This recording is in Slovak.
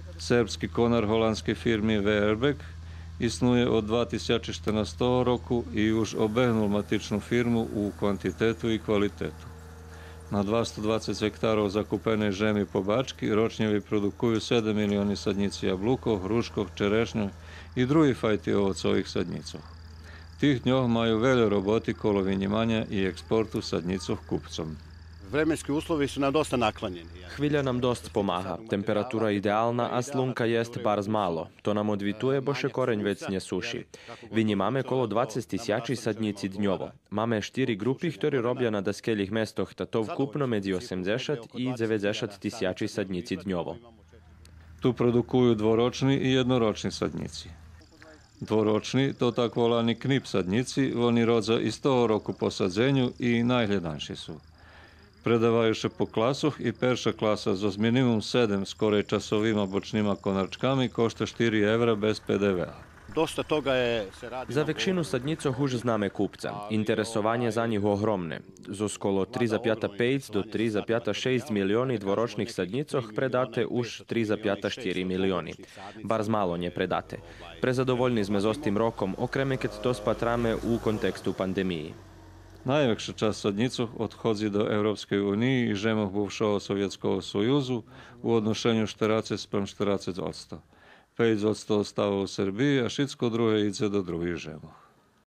Serbski konar holandskej firmy Verbeek iснує od 2014 roku i už obehnul matičnu firmu u kvantitetu i kvalitetu. Na 220 hektárov zakúpenej žemy po Bačky ročne vyprodukujú 7 milióny sadníci jablúkov, hruškov, čerešňov i druhých fajty ovocových sadnícov. V tých dňoch majú veľa roboty kolo vynímania i eksportu sadnícov kupcom. Vremenski uslovi su nam dosta naklonjeni. Hvilja nam dost pomaha. Temperatura je idealna, a slunka jest bar zmalo. To nam odvituje, bo še korenj već ne suši. Vinji máme kolo 20 tisjači sadnici dnjovo. Máme 4 grupi, ktorí robia na daskeljih mestoh, ta to vkupno medzi 80 i 90 tisjači sadnici dnjovo. Tu produkujú dvoroční i jednoroční sadníci. Dvoroční, to tak volani knip sadníci, oni rodza iz toho roku po sadzenju i najhledanši su. Predavajú sa po klasoch i perša klasa zo minimum 7 skorej časovima bočnima konarčkami košta 4 € bez PDV-a. Dosta toga Za većinu sadnicoh už zname kupca. Interesovanje za njih ogromne. Z skolo 3,5 do 3,6 milioni dvoročnih sadnicoh predate už 3,4 milioni. Bar zmalo nje predate. Prezadovoljni sme z ostim rokom, okreme keď to spatrame u kontekstu pandemiji. Najväčšia časť sadnicoch odchodzi do Európskej únii i žemoch buvšeho Sovětského sojuzu u odnošenju 40:40%. 5% ostáva u Srbiji, a všetko druhé ide do druhých žemoch.